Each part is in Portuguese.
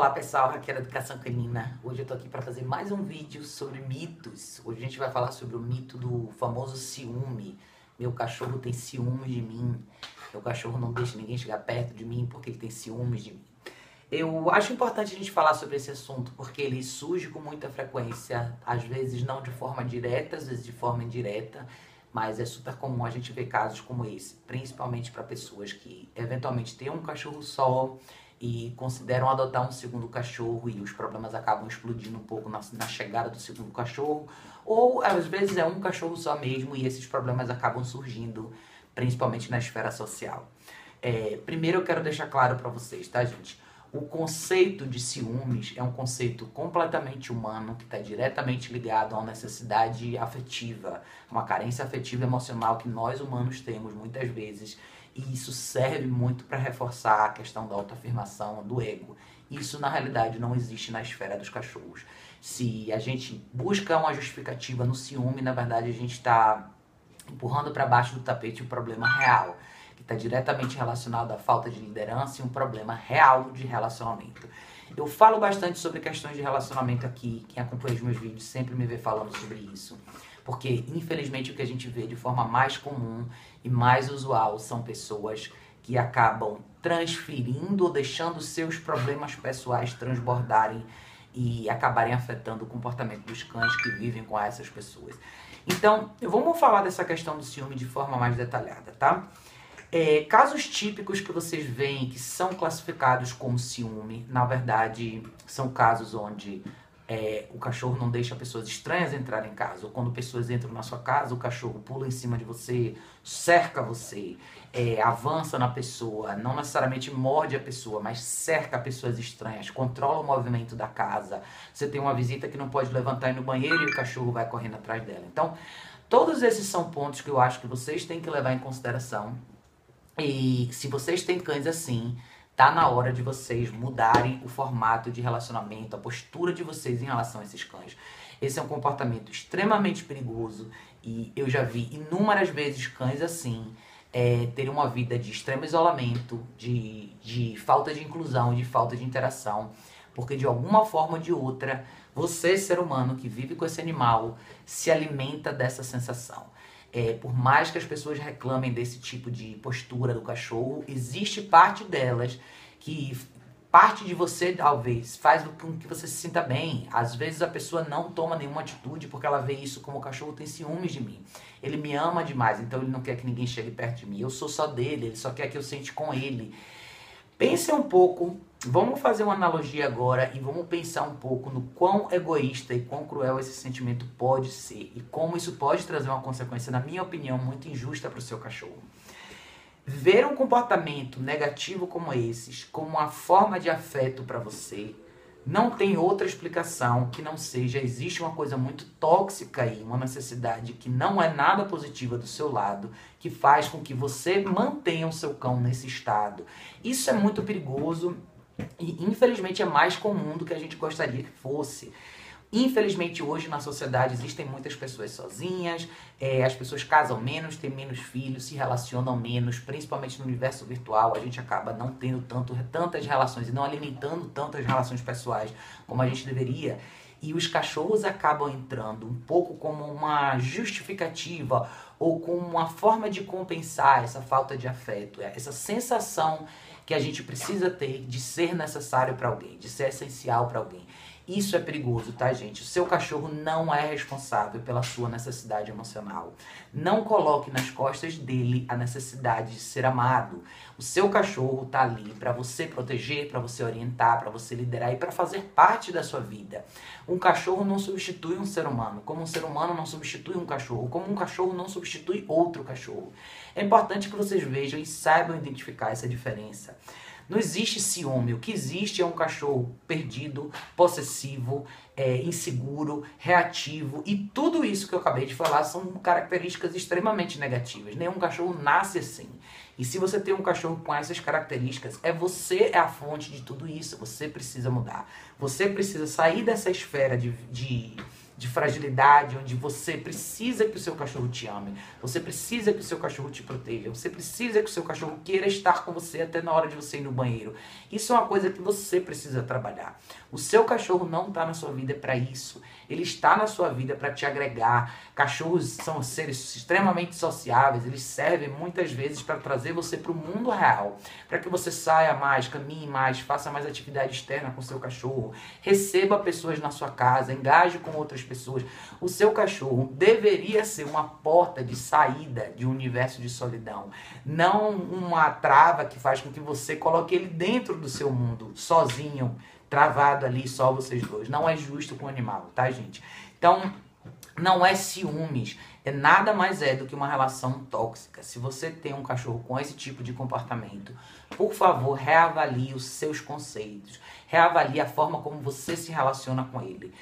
Olá pessoal, aqui é a Educação Canina. Hoje eu tô aqui para fazer mais um vídeo sobre mitos. Hoje a gente vai falar sobre o mito do famoso ciúme. Meu cachorro tem ciúmes de mim. Meu cachorro não deixa ninguém chegar perto de mim porque ele tem ciúmes de mim. Eu acho importante a gente falar sobre esse assunto porque ele surge com muita frequência, às vezes não de forma direta, às vezes de forma indireta, mas é super comum a gente ver casos como esse, principalmente para pessoas que eventualmente têm um cachorro só e consideram adotar um segundo cachorro e os problemas acabam explodindo um pouco na chegada do segundo cachorro, ou às vezes é um cachorro só mesmo e esses problemas acabam surgindo principalmente na esfera social. Primeiro eu quero deixar claro para vocês, tá, gente? O conceito de ciúmes é um conceito completamente humano que está diretamente ligado a uma necessidade afetiva, uma carência afetiva e emocional que nós humanos temos muitas vezes. E isso serve muito para reforçar a questão da autoafirmação, do ego. Isso, na realidade, não existe na esfera dos cachorros. Se a gente busca uma justificativa no ciúme, na verdade, a gente está empurrando para baixo do tapete o problema real, que está diretamente relacionado à falta de liderança e um problema real de relacionamento. Eu falo bastante sobre questões de relacionamento aqui, quem acompanha os meus vídeos sempre me vê falando sobre isso. Porque, infelizmente, o que a gente vê de forma mais comum e mais usual são pessoas que acabam transferindo ou deixando seus problemas pessoais transbordarem e acabarem afetando o comportamento dos cães que vivem com essas pessoas. Então, vamos falar dessa questão do ciúme de forma mais detalhada, tá? Casos típicos que vocês veem que são classificados como ciúme, na verdade, são casos onde o cachorro não deixa pessoas estranhas entrar em casa, ou quando pessoas entram na sua casa, o cachorro pula em cima de você, cerca você, avança na pessoa, não necessariamente morde a pessoa, mas cerca pessoas estranhas, controla o movimento da casa. Você tem uma visita que não pode levantar e ir no banheiro e o cachorro vai correndo atrás dela. Então, todos esses são pontos que eu acho que vocês têm que levar em consideração. E se vocês têm cães assim, tá na hora de vocês mudarem o formato de relacionamento, a postura de vocês em relação a esses cães. Esse é um comportamento extremamente perigoso e eu já vi inúmeras vezes cães assim terem uma vida de extremo isolamento, de falta de inclusão, de falta de interação, porque de alguma forma ou de outra, você, ser humano que vive com esse animal, se alimenta dessa sensação. Por mais que as pessoas reclamem desse tipo de postura do cachorro, existe parte delas que parte de você talvez faz com que você se sinta bem. Às vezes a pessoa não toma nenhuma atitude porque ela vê isso como o cachorro tem ciúmes de mim. Ele me ama demais, então ele não quer que ninguém chegue perto de mim. Eu sou só dele, ele só quer que eu sente com ele. Pense um pouco, vamos fazer uma analogia agora e vamos pensar um pouco no quão egoísta e quão cruel esse sentimento pode ser e como isso pode trazer uma consequência, na minha opinião, muito injusta para o seu cachorro. Ver um comportamento negativo como esses, como uma forma de afeto para você, não tem outra explicação que não seja, existe uma coisa muito tóxica aí, uma necessidade que não é nada positiva do seu lado, que faz com que você mantenha o seu cão nesse estado. Isso é muito perigoso e infelizmente é mais comum do que a gente gostaria que fosse. Infelizmente hoje na sociedade existem muitas pessoas sozinhas, as pessoas casam menos, têm menos filhos, se relacionam menos, principalmente no universo virtual, a gente acaba não tendo tantas relações e não alimentando tantas relações pessoais como a gente deveria. E os cachorros acabam entrando um pouco como uma justificativa ou como uma forma de compensar essa falta de afeto, essa sensação que a gente precisa ter de ser necessário para alguém, de ser essencial para alguém. Isso é perigoso, tá, gente? O seu cachorro não é responsável pela sua necessidade emocional. Não coloque nas costas dele a necessidade de ser amado. O seu cachorro tá ali para você proteger, para você orientar, para você liderar e para fazer parte da sua vida. Um cachorro não substitui um ser humano, como um ser humano não substitui um cachorro, como um cachorro não substitui outro cachorro. É importante que vocês vejam e saibam identificar essa diferença. Não existe ciúme, o que existe é um cachorro perdido, possessivo, inseguro, reativo e tudo isso que eu acabei de falar são características extremamente negativas. Nenhum cachorro nasce assim. E se você tem um cachorro com essas características, você é a fonte de tudo isso, você precisa mudar. Você precisa sair dessa esfera de de fragilidade, onde você precisa que o seu cachorro te ame, você precisa que o seu cachorro te proteja, você precisa que o seu cachorro queira estar com você até na hora de você ir no banheiro. Isso é uma coisa que você precisa trabalhar. O seu cachorro não está na sua vida para isso. Ele está na sua vida para te agregar. Cachorros são seres extremamente sociáveis. Eles servem muitas vezes para trazer você para o mundo real. Para que você saia mais, caminhe mais, faça mais atividade externa com o seu cachorro. Receba pessoas na sua casa, engaje com outras pessoas. O seu cachorro deveria ser uma porta de saída de um universo de solidão. Não uma trava que faz com que você coloque ele dentro do seu mundo, sozinho, travado ali, só vocês dois. Não é justo com o animal, tá, gente? Então, não é ciúmes. Nada mais do que uma relação tóxica. Se você tem um cachorro com esse tipo de comportamento, por favor, reavalie os seus conceitos. Reavalie a forma como você se relaciona com ele.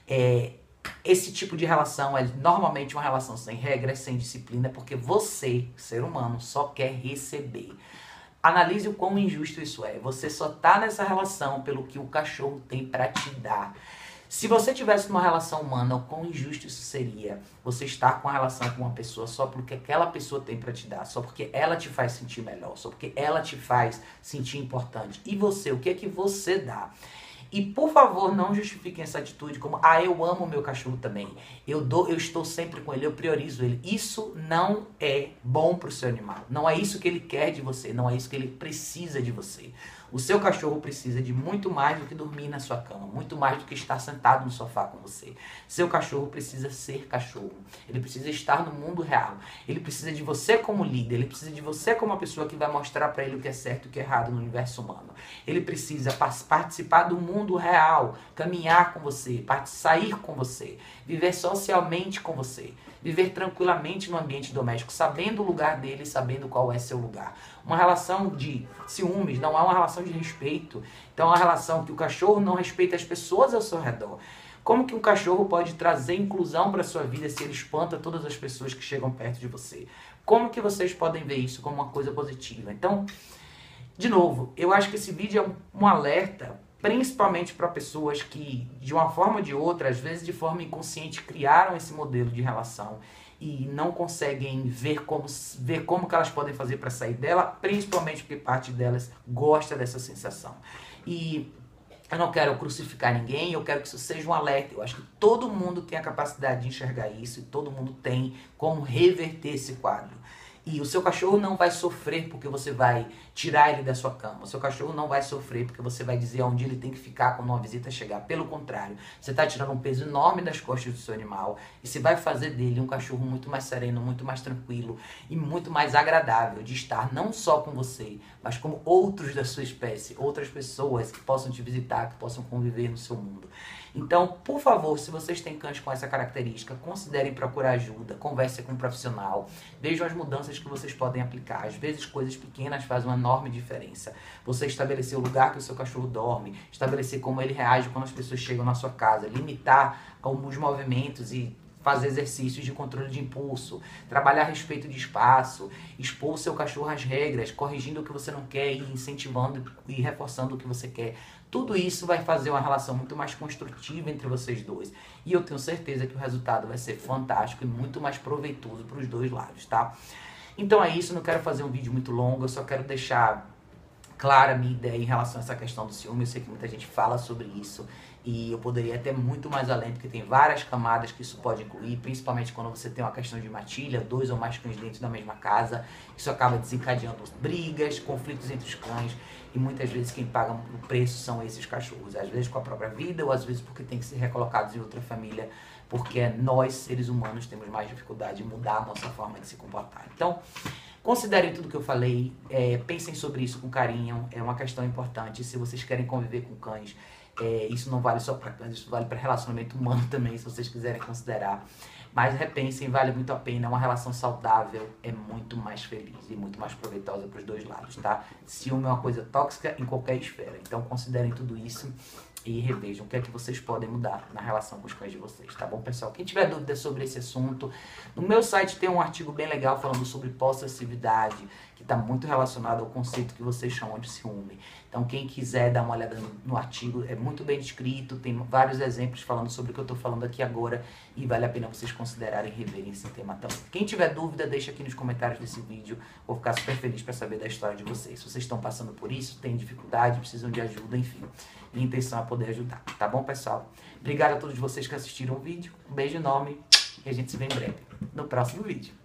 Esse tipo de relação é normalmente uma relação sem regras, sem disciplina, porque você, ser humano, só quer receber. Analise o quão injusto isso é. Você só tá nessa relação pelo que o cachorro tem para te dar. Se você tivesse uma relação humana, o quão injusto isso seria? Você estar com a relação com uma pessoa só porque aquela pessoa tem para te dar, só porque ela te faz sentir melhor, só porque ela te faz sentir importante. E você, o que é que você dá? E, por favor, não justifiquem essa atitude como, eu amo o meu cachorro também. Eu estou sempre com ele, eu priorizo ele. Isso não é bom para o seu animal. Não é isso que ele quer de você, não é isso que ele precisa de você. O seu cachorro precisa de muito mais do que dormir na sua cama, muito mais do que estar sentado no sofá com você. Seu cachorro precisa ser cachorro. Ele precisa estar no mundo real. Ele precisa de você como líder. Ele precisa de você como uma pessoa que vai mostrar para ele o que é certo e o que é errado no universo humano. Ele precisa participar do mundo real, caminhar com você, sair com você, viver socialmente com você, viver tranquilamente no ambiente doméstico, sabendo o lugar dele, sabendo qual é seu lugar. Uma relação de ciúmes não é uma relação de respeito. Então é uma relação que o cachorro não respeita as pessoas ao seu redor. Como que um cachorro pode trazer inclusão para a sua vida se ele espanta todas as pessoas que chegam perto de você? Como que vocês podem ver isso como uma coisa positiva? Então, de novo, eu acho que esse vídeo é um alerta, principalmente para pessoas que, de uma forma ou de outra, às vezes de forma inconsciente, criaram esse modelo de relação e não conseguem ver como que elas podem fazer para sair dela, principalmente porque parte delas gosta dessa sensação. E eu não quero crucificar ninguém, eu quero que isso seja um alerta. Eu acho que todo mundo tem a capacidade de enxergar isso e todo mundo tem como reverter esse quadro. E o seu cachorro não vai sofrer porque você vai tirar ele da sua cama. O seu cachorro não vai sofrer porque você vai dizer onde ele tem que ficar quando uma visita chegar. Pelo contrário, você está tirando um peso enorme das costas do seu animal e você vai fazer dele um cachorro muito mais sereno, muito mais tranquilo e muito mais agradável de estar não só com você, mas com outros da sua espécie, outras pessoas que possam te visitar, que possam conviver no seu mundo. Então, por favor, se vocês têm cães com essa característica, considerem procurar ajuda, conversem com um profissional, vejam as mudanças que vocês podem aplicar. Às vezes, coisas pequenas fazem uma enorme diferença. Você estabelecer o lugar que o seu cachorro dorme, estabelecer como ele reage quando as pessoas chegam na sua casa, limitar os movimentos e fazer exercícios de controle de impulso, trabalhar a respeito de espaço, expor o seu cachorro às regras, corrigindo o que você não quer e incentivando e reforçando o que você quer. Tudo isso vai fazer uma relação muito mais construtiva entre vocês dois. E eu tenho certeza que o resultado vai ser fantástico e muito mais proveitoso para os dois lados, tá? Então é isso, não quero fazer um vídeo muito longo, eu só quero deixar clara a minha ideia em relação a essa questão do ciúme. Eu sei que muita gente fala sobre isso e eu poderia até muito mais além, porque tem várias camadas que isso pode incluir, principalmente quando você tem uma questão de matilha, 2 ou mais cães dentro da mesma casa. Isso acaba desencadeando brigas, conflitos entre os cães e muitas vezes quem paga o preço são esses cachorros, às vezes com a própria vida ou às vezes porque tem que ser recolocados em outra família, porque nós, seres humanos, temos mais dificuldade de mudar a nossa forma de se comportar. Então, considerem tudo que eu falei, pensem sobre isso com carinho, é uma questão importante. Se vocês querem conviver com cães, isso não vale só para cães, isso vale para relacionamento humano também, se vocês quiserem considerar. Mas repensem, vale muito a pena, uma relação saudável é muito mais feliz e muito mais proveitosa para os dois lados, tá? Ciúme é uma coisa tóxica em qualquer esfera, então considerem tudo isso. e revejam o que é que vocês podem mudar na relação com os cães de vocês, tá bom, pessoal? Quem tiver dúvidas sobre esse assunto, no meu site tem um artigo bem legal falando sobre possessividade, que está muito relacionado ao conceito que vocês chamam de ciúme. Então, quem quiser dar uma olhada no artigo, é muito bem descrito, tem vários exemplos falando sobre o que eu estou falando aqui agora e vale a pena vocês considerarem reverem esse tema também. Quem tiver dúvida, deixa aqui nos comentários desse vídeo, vou ficar super feliz para saber da história de vocês. Se vocês estão passando por isso, têm dificuldade, precisam de ajuda, enfim. Minha intenção é poder ajudar, tá bom, pessoal? Obrigado a todos vocês que assistiram o vídeo, um beijo enorme e a gente se vê em breve no próximo vídeo.